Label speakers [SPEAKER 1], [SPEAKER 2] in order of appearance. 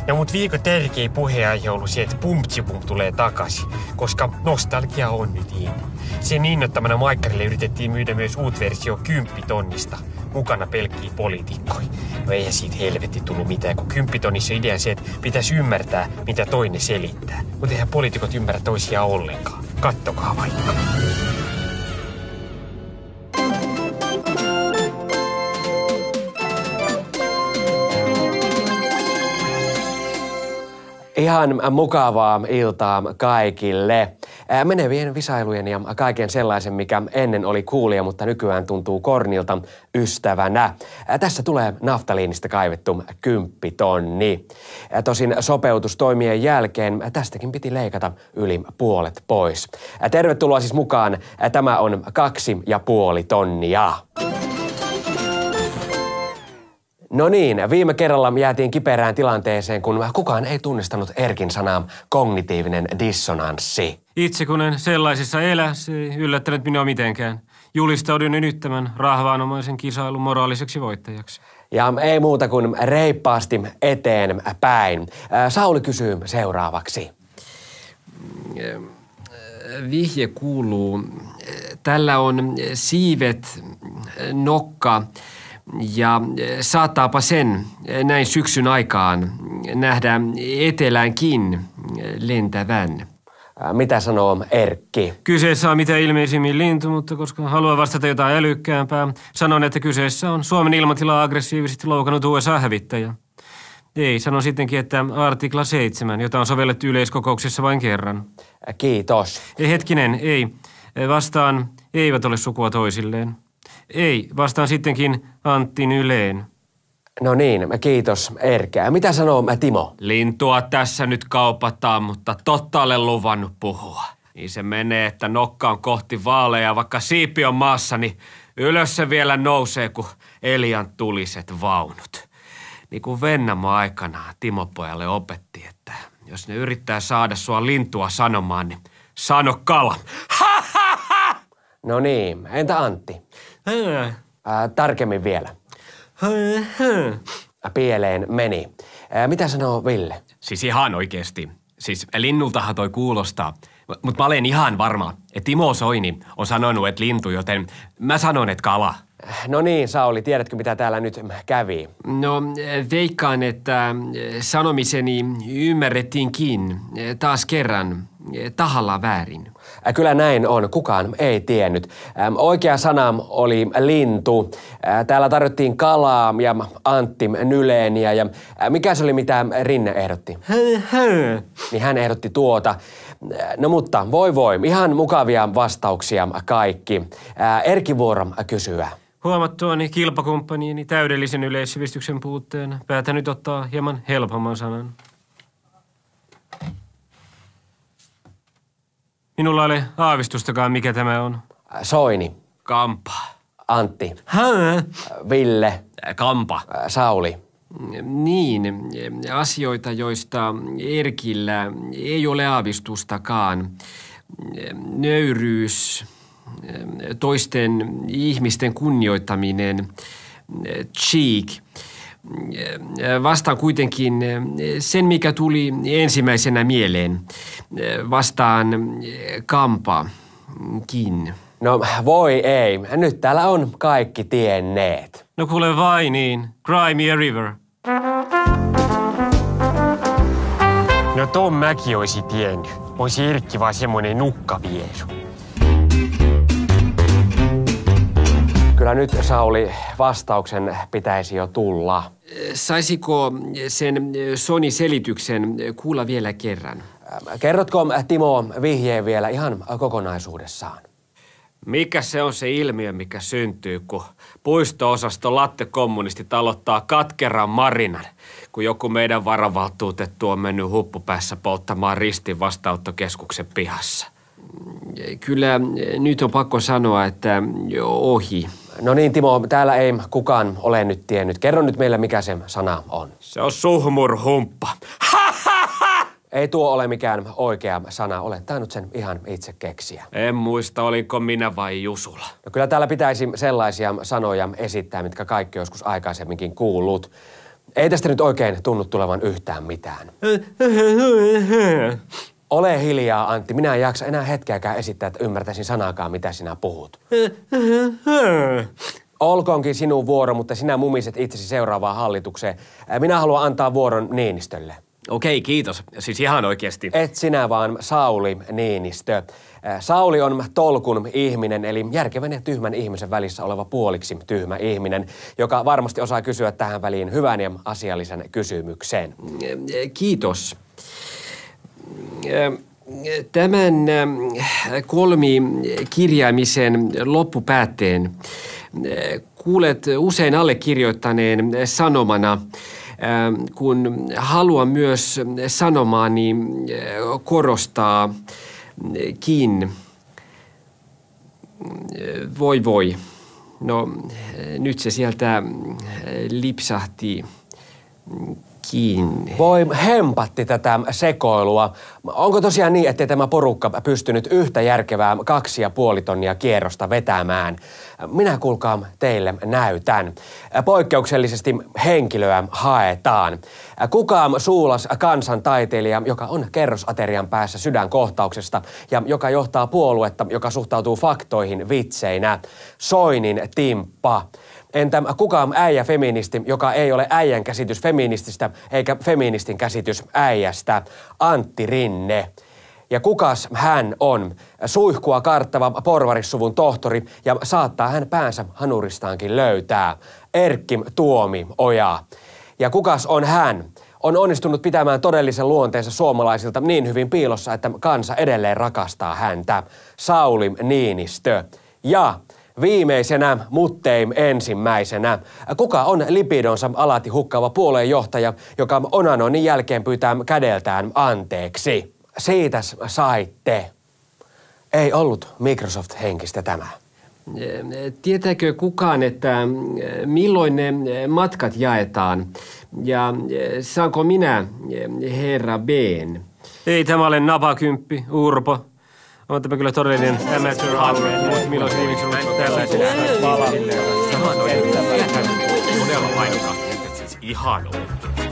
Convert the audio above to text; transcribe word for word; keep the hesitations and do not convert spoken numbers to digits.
[SPEAKER 1] Ja mut viikon tärkein puheenaihe on ollut se, että Pumtsipum tulee takaisin, koska nostalgia on nyt in. Sen innoittamana Maikkarille yritettiin myydä myös uut versio kymppitonnista. Mukana pelkkiä poliitikkoja. No eihän siitä helvetti tullut mitään, kun kymppitonnissa idea se, että pitäisi ymmärtää, mitä toinen selittää. Mutta eihän poliitikot ymmärrä toisiaan ollenkaan. Kattokaa vaikka.
[SPEAKER 2] Ihan mukavaa iltaa kaikille. Menevien visailujen ja kaiken sellaisen, mikä ennen oli kuulia, mutta nykyään tuntuu kornilta ystävänä. Tässä tulee naftaliinista kaivettu kymppitonni. Tosin sopeutustoimien jälkeen tästäkin piti leikata yli puolet pois. Tervetuloa siis mukaan. Tämä on kaksi ja puoli tonnia. No niin, viime kerralla jäätiin kiperään tilanteeseen, kun kukaan ei tunnistanut Erkin sanaa kognitiivinen dissonanssi.
[SPEAKER 3] Itse kun en sellaisessa elä, se ei yllättänyt minua mitenkään. Julistaudun nyt tämän rahvaanomaisen kisailun moraaliseksi voittajaksi.
[SPEAKER 2] Ja ei muuta kuin reippaasti eteenpäin. Sauli kysyy seuraavaksi.
[SPEAKER 3] Vihje kuuluu. Tällä on siivet, nokka ja saattaapa sen näin syksyn aikaan nähdä eteläänkin lentävän.
[SPEAKER 2] Mitä sanoo Erkki?
[SPEAKER 3] Kyseessä on mitä ilmeisimmin lintu, mutta koska haluan vastata jotain älykkäämpää, sanon, että kyseessä on Suomen ilmatilaa aggressiivisesti loukannut U S A-hävittäjä. Ei, sanon sittenkin, että artikla seitsemän, jota on sovellettu yleiskokouksessa vain kerran.
[SPEAKER 2] Kiitos.
[SPEAKER 3] Ei, hetkinen, ei. Vastaan eivät ole sukua toisilleen. Ei, vastaan sittenkin Antti Nyleen.
[SPEAKER 2] No niin, kiitos Erkki. Mitä sanoo Timo?
[SPEAKER 4] Lintua tässä nyt kaupataan, mutta totta olen luvannut puhua. Niin se menee, että nokka on kohti vaaleja, vaikka siipi on maassa, niin ylös se vielä nousee, kun Elian tuliset vaunut. Niin kuin Vennamo aikanaan Timo pojalle opetti, että jos ne yrittää saada sua lintua sanomaan, niin sano kala. Ha, ha, ha!
[SPEAKER 2] No niin, entä Antti? Ää, tarkemmin vielä. Pieleen meni. Ää, mitä sanoo Ville?
[SPEAKER 4] Siis ihan oikeesti. Siis linnultahan toi kuulostaa. Mutta mä olen ihan varma, että Timo Soini on sanonut, että lintu, joten mä sanon, että kala.
[SPEAKER 2] No niin, Sauli, tiedätkö mitä täällä nyt kävi?
[SPEAKER 3] No, veikkaan, että sanomiseni ymmärrettiinkin taas kerran tahalla väärin.
[SPEAKER 2] Kyllä näin on. Kukaan ei tiennyt. Oikea sana oli lintu. Täällä tarjottiin kalaa ja Antti Nyleeniä. Ja mikä se oli, mitä Rinne ehdotti? Niin hän ehdotti tuota. No mutta voi voi, ihan mukavia vastauksia kaikki. Erkin vuoro kysyä.
[SPEAKER 3] Huomattuani kilpakumppaniini täydellisen yleissivistyksen puutteen päätän nyt ottaa hieman helpomman sanan. Minulla ei ole aavistustakaan, mikä tämä on.
[SPEAKER 2] Soini.
[SPEAKER 4] Kampa.
[SPEAKER 2] Antti.
[SPEAKER 3] Hää?
[SPEAKER 2] Ville.
[SPEAKER 4] Kampa.
[SPEAKER 2] Sauli.
[SPEAKER 3] Niin, asioita, joista Erkillä ei ole aavistustakaan. Nöyryys, toisten ihmisten kunnioittaminen, cheek. Vastaan kuitenkin sen, mikä tuli ensimmäisenä mieleen. Vastaan kampakin.
[SPEAKER 2] No voi ei. Nyt täällä on kaikki tienneet.
[SPEAKER 3] No kuule vai niin. Cry me a river.
[SPEAKER 1] No ton mäkin oisi tiennyt. Oisi Erkki vaan semmonen nukkaviesu.
[SPEAKER 2] Kyllä nyt, Sauli, vastauksen pitäisi jo tulla.
[SPEAKER 3] Saisiko sen Sony-selityksen kuulla vielä kerran?
[SPEAKER 2] Kerrotko, Timo, vihjeen vielä ihan kokonaisuudessaan?
[SPEAKER 4] Mikä se on se ilmiö, mikä syntyy, kun puisto-osaston lattekommunistit aloittaa katkeran marinan, kun joku meidän varavaltuutettu on mennyt huppupäässä polttamaan ristin vastaanottokeskuksen pihassa?
[SPEAKER 3] Kyllä nyt on pakko sanoa, että ohi.
[SPEAKER 2] No niin, Timo, täällä ei kukaan ole nyt tiennyt. Kerro nyt meille, mikä se sana on.
[SPEAKER 4] Se on suhmurhumppa. Ha, ha, ha!
[SPEAKER 2] Ei tuo ole mikään oikea sana. Olet tainnut sen ihan itse keksiä.
[SPEAKER 4] En muista, olinko minä vai Jusula.
[SPEAKER 2] No kyllä täällä pitäisi sellaisia sanoja esittää, mitkä kaikki joskus aikaisemminkin kuullut. Ei tästä nyt oikein tunnu tulevan yhtään mitään. Ole hiljaa, Antti. Minä en jaksa enää hetkeäkään esittää, että ymmärtäisin sanaakaan, mitä sinä puhut. Olkoonkin sinun vuoro, mutta sinä mumiset itsesi seuraavaan hallitukseen. Minä haluan antaa vuoron Niinistölle.
[SPEAKER 4] Okei, kiitos. Siis ihan oikeasti.
[SPEAKER 2] Et sinä vaan Sauli Niinistö. Sauli on tolkun ihminen, eli järkevän ja tyhmän ihmisen välissä oleva puoliksi tyhmä ihminen, joka varmasti osaa kysyä tähän väliin hyvän ja asiallisen kysymyksen.
[SPEAKER 3] Kiitos. Tämän kolmikirjaimisen loppupäätteen kuulet usein allekirjoittaneen sanomana, kun haluan myös sanomaani korostaakin. Voi voi. No nyt se sieltä lipsahti kiinni.
[SPEAKER 2] Voi hempatti tätä sekoilua. Onko tosiaan niin, ettei tämä porukka pystynyt yhtä järkevää kaksi ja puoli tonnia kierrosta vetämään? Minä kuulkaa teille näytän. Poikkeuksellisesti henkilöä haetaan. Kukaan suulas kansantaiteilija, joka on kerrosaterian päässä sydänkohtauksesta ja joka johtaa puoluetta, joka suhtautuu faktoihin vitseinä. Soinin Timppa. Entä kukaan äijä-feministi, joka ei ole äijän käsitys feminististä eikä feministin käsitys äijästä? Antti Rinne. Ja kukas hän on? Suihkua karttava porvarissuvun tohtori ja saattaa hän päänsä hanuristaankin löytää. Erkki Tuomioja. Ja kukas on hän? On onnistunut pitämään todellisen luonteensa suomalaisilta niin hyvin piilossa, että kansa edelleen rakastaa häntä. Sauli Niinistö. Ja viimeisenä, muttei ensimmäisenä. Kuka on lipidonsa alati hukkaava puolueenjohtaja, joka onanoinnin jälkeen pyytää kädeltään anteeksi? Siitäs saitte. Ei ollut Microsoft-henkistä tämä.
[SPEAKER 3] Tietääkö kukaan, että milloin ne matkat jaetaan? Ja saanko minä herra B:n?
[SPEAKER 4] Ei tämä ole napakymppi, Urpo. On tämä kyllä todellinen amateur hour, mutta milloin se nimissä on tällaisena palaa. Ihan on todella paikka. Siis ihan on.